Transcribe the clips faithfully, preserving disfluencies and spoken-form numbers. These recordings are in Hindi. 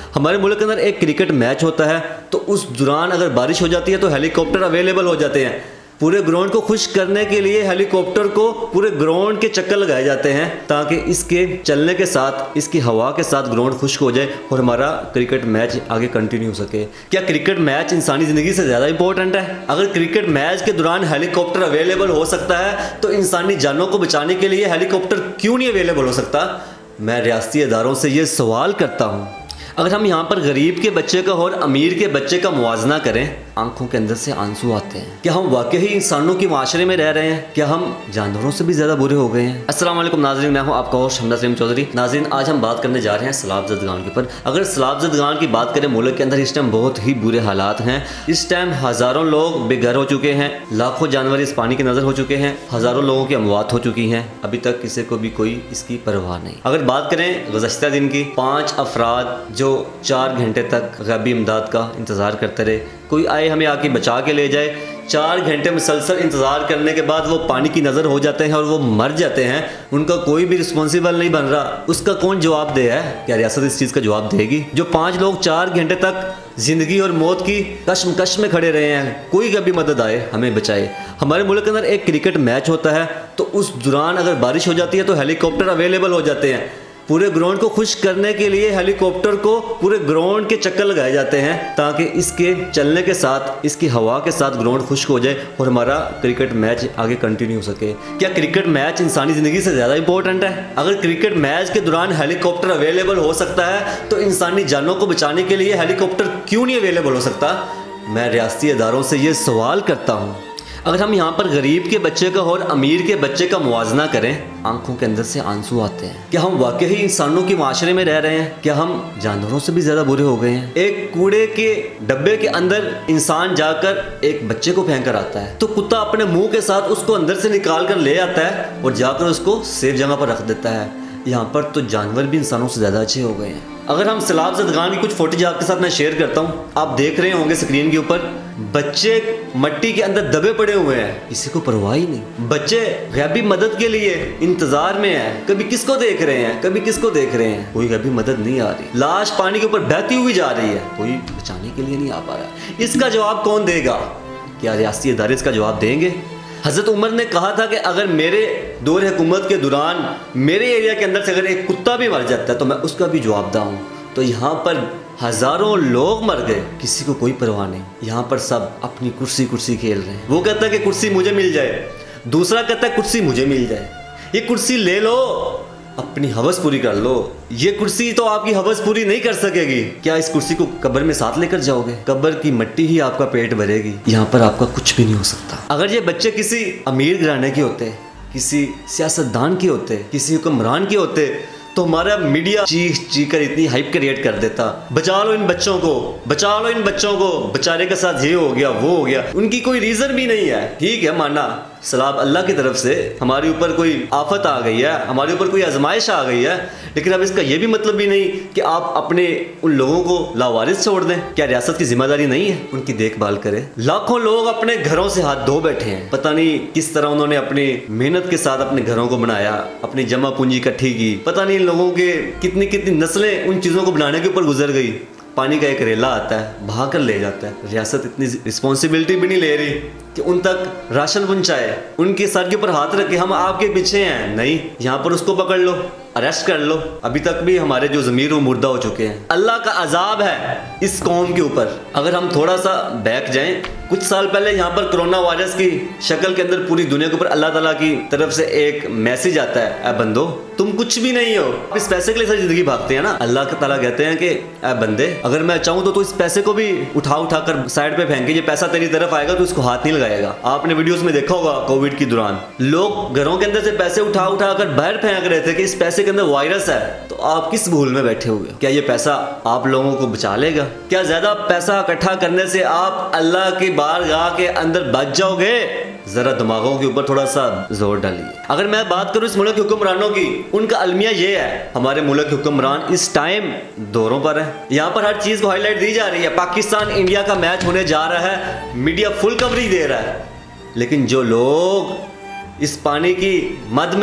हमारे मुल्क के अंदर एक क्रिकेट मैच होता है तो उस दौरान अगर बारिश हो जाती है तो हेलीकॉप्टर अवेलेबल हो जाते हैं। पूरे ग्राउंड को खुश करने के लिए हेलीकॉप्टर को पूरे ग्राउंड के चक्कर लगाए जाते हैं ताकि इसके चलने के साथ, इसकी हवा के साथ ग्राउंड खुश्क हो जाए और हमारा क्रिकेट मैच आगे कंटिन्यू हो सके। क्या क्रिकेट मैच इंसानी ज़िंदगी से ज़्यादा इंपॉर्टेंट है? अगर क्रिकेट मैच के दौरान हेलीकॉप्टर अवेलेबल हो सकता है तो इंसानी जानों को बचाने के लिए हेलीकॉप्टर क्यों नहीं अवेलेबल हो सकता? मैं रियासती इदारों से ये सवाल करता हूँ। अगर हम यहाँ पर गरीब के बच्चे का और अमीर के बच्चे का मुवाजना करें, आंखों के अंदर से आंसू आते हैं। क्या हम वाकई ही इंसानों के माशरे में रह रहे हैं? क्या हम जानवरों से भी ज़्यादा बुरे हो गए हैं? अस्सलाम वालेकुम नाज़रीन, मैं हूँ आपका होस्ट हमदा सलीम चौधरी। नाज़रीन, आज हम बात करने जा रहे हैं सैलाब ज़दगान के ऊपर। अगर सैलाब ज़दगान की बात करें, मुल्क के अंदर इस टाइम बहुत ही बुरे हालात हैं। इस टाइम हज़ारों लोग बेघर हो चुके हैं, लाखों जानवर इस पानी की नज़र हो चुके हैं, हज़ारों लोगों की अमवात हो चुकी हैं। अभी तक किसी को भी कोई इसकी परवाह नहीं। अगर बात करें गुज़श्ता दिन की, पाँच अफराद जो चार घंटे तक गैबी इमदाद का इंतज़ार करते रहे, कोई आए हमें आके बचा के ले जाए। चार घंटे मुसलसल इंतज़ार करने के बाद वो पानी की नज़र हो जाते हैं और वो मर जाते हैं। उनका कोई भी रिस्पॉन्सिबल नहीं बन रहा। उसका कौन जवाब दे है? क्या रियासत इस चीज़ का जवाब देगी? जो पाँच लोग चार घंटे तक ज़िंदगी और मौत की कश्मकश में खड़े रहे हैं, कोई कभी मदद आए, हमें बचाए। हमारे मुल्क के अंदर एक क्रिकेट मैच होता है तो उस दौरान अगर बारिश हो जाती है तो हेलीकॉप्टर अवेलेबल हो जाते हैं। पूरे ग्राउंड को खुश करने के लिए हेलीकॉप्टर को पूरे ग्राउंड के चक्कर लगाए जाते हैं ताकि इसके चलने के साथ, इसकी हवा के साथ ग्राउंड खुश्क हो जाए और हमारा क्रिकेट मैच आगे कंटिन्यू हो सके। क्या क्रिकेट मैच इंसानी ज़िंदगी से ज़्यादा इंपॉर्टेंट है? अगर क्रिकेट मैच के दौरान हेलीकॉप्टर अवेलेबल हो सकता है तो इंसानी जानों को बचाने के लिए हेलीकॉप्टर क्यों नहीं अवेलेबल हो सकता? मैं रियासती इदारों से ये सवाल करता हूँ। अगर हम यहाँ पर गरीब के बच्चे का और अमीर के बच्चे का मुवाजना करें, आंखों के अंदर से आंसू आते हैं। क्या हम वाकई ही इंसानों के माशरे में रह रहे हैं? क्या हम जानवरों से भी ज़्यादा बुरे हो गए हैं? एक कूड़े के डब्बे के अंदर इंसान जाकर एक बच्चे को फेंक कर आता है तो कुत्ता अपने मुंह के साथ उसको अंदर से निकाल कर ले आता है और जाकर उसको सेफ जगह पर रख देता है। यहाँ पर तो जानवर भी इंसानों से ज़्यादा अच्छे हो गए हैं। अगर हम सैलाब ज़दगान की कुछ फोटेज आपके साथ मैं शेयर करता हूँ, आप देख रहे होंगे स्क्रीन के ऊपर, बच्चे मट्टी के अंदर दबे पड़े हुए हैं, किसी को परवाह ही नहीं। बच्चे गैबी मदद के लिए इंतजार में हैं, कभी किसको देख रहे हैं, कभी किसको देख रहे हैं, कोई गैबी मदद नहीं आ रही। लाश पानी के ऊपर बहती हुई जा रही है, कोई बचाने के लिए नहीं आ पा रहा। इसका जवाब कौन देगा? क्या रियासती इदारे इसका जवाब देंगे? हज़रत उमर ने कहा था कि अगर मेरे दौर हुकूमत के दौरान मेरे एरिया के अंदर से अगर एक कुत्ता भी मर जाता है तो मैं उसका भी जवाबदार हूँ। तो यहाँ पर हज़ारों लोग मर गए, किसी को कोई परवाह नहीं। यहाँ पर सब अपनी कुर्सी कुर्सी खेल रहे हैं। वो कहता है कि कुर्सी मुझे मिल जाए, दूसरा कहता है कुर्सी मुझे मिल जाए। ये कुर्सी ले लो, अपनी हवस पूरी कर लो। ये कुर्सी तो आपकी हवस पूरी नहीं कर सकेगी। क्या इस कुर्सी को कब्र में साथ लेकर जाओगे? कब्र की मिट्टी ही आपका पेट भरेगी, यहाँ पर आपका कुछ भी नहीं हो सकता। अगर ये बच्चे किसी अमीर घराने के होते, किसी सियासतदान के होते, किसी हुक्मरान के होते तो हमारा मीडिया चीख चीख कर इतनी हाइप क्रिएट कर देता, बचा लो इन बच्चों को, बचा लो इन बच्चों को, बेचारे के साथ ये हो गया वो हो गया। उनकी कोई रीजन भी नहीं है। ठीक है, माना सलाब अल्लाह की तरफ से हमारे ऊपर कोई आफत आ गई है, हमारे ऊपर कोई आजमाइश आ गई है, लेकिन अब इसका ये भी मतलब भी नहीं कि आप अपने उन लोगों को लावारिस छोड़ दें। क्या रियासत की जिम्मेदारी नहीं है उनकी देखभाल करें? लाखों लोग अपने घरों से हाथ धो बैठे हैं, पता नहीं किस तरह उन्होंने अपनी मेहनत के साथ अपने घरों को बनाया, अपनी जमा पूंजी इकट्ठी की, पता नहीं इन लोगों के कितनी कितनी नस्लें उन चीज़ों को बनाने के ऊपर गुजर गई। पानी का एक रेला आता है, बहा कर ले जाता है। रियासत इतनी रिस्पॉन्सिबिलिटी भी नहीं ले रही कि उन तक राशन पहुंचाए, उनके सर के ऊपर हाथ रखे, हम आपके पीछे हैं। नहीं, यहाँ पर उसको पकड़ लो, अरेस्ट कर लो। अभी तक भी हमारे जो ज़मीर वो मुर्दा हो चुके हैं। अल्लाह का अजाब है इस कौम के ऊपर। अगर हम थोड़ा सा बैक जाएं, कुछ साल पहले यहाँ पर कोरोना वायरस की शक्ल के अंदर पूरी दुनिया के ऊपर अल्लाह ताला की तरफ से एक मैसेज आता है, ए बंदो तुम कुछ भी नहीं हो। इस पैसे के लिए सारी जिंदगी भागते हैं ना। अल्लाह ताला कहते हैं कि ए बंदे, अगर मैं चाहूँ तो, तो इस पैसे को भी उठा उठा कर साइड पे फेंके, ये पैसा तेरी तरफ आएगा तो इसको हाथ नहीं लगाएगा। आपने वीडियोस में देखा होगा कोविड के दौरान लोग घरों के अंदर से पैसे उठा उठा कर बाहर फेंक रहे थे कि इस पैसे के अंदर वायरस है। तो आप किस भूल में बैठे हुए? क्या ये पैसा आप लोगों को बचा लेगा? क्या ज्यादा पैसा इकट्ठा करने से आप अल्लाह की बारगाह के अंदर बच जाओगे? जरा दिमागों के ऊपर थोड़ा सा जोर डालिए। अगर मैं बात करूं इस मुल्क के हुक्मरानों की, उनका अलमिया ये है, हमारे मुल्क के हुक्मरान इस टाइम दौरों पर है। यहाँ पर हर चीज को हाईलाइट दी जा रही है। पाकिस्तान इंडिया का मैच होने जा रहा है, मीडिया फुल कवरेज दे रहा है, लेकिन जो लोग इस पानी की मद में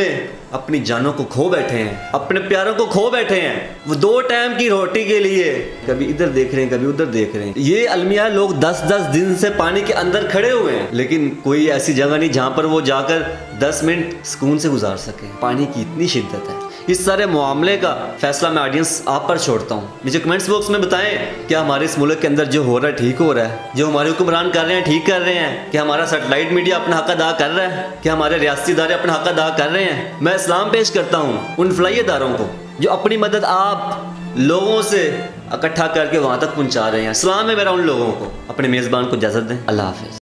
अपनी जानों को खो बैठे हैं, अपने प्यारों को खो बैठे हैं, वो दो टाइम की रोटी के लिए कभी इधर देख रहे हैं कभी उधर देख रहे हैं। ये अलमिया लोग दस दस दिन से पानी के अंदर खड़े हुए हैं, लेकिन कोई ऐसी जगह नहीं जहां पर वो जाकर दस मिनट सुकून से गुजार सके। पानी की इतनी शिद्दत है। इस सारे मामले का फैसला मैं ऑडियंस आप पर छोड़ता हूँ। मुझे कमेंट्स बॉक्स में बताएं क्या हमारे इस मुल्क के अंदर जो हो रहा है ठीक हो रहा है, जो हमारे हुक्मरान कर रहे हैं ठीक कर रहे हैं, कि हमारा सैटेलाइट मीडिया अपना हक अदा कर रहा है, कि हमारे रियासती इदारे अपना हक अदा कर रहे हैं। मैं इस्लाम पेश करता हूँ उन फलाई इदारों को जो अपनी मदद आप लोगों से इकट्ठा करके वहाँ तक पहुँचा रहे हैं। इस्लाम है मेरा उन लोगों को। अपने मेज़बान को इजाज़त दें। अल्लाह हाफ़िज़।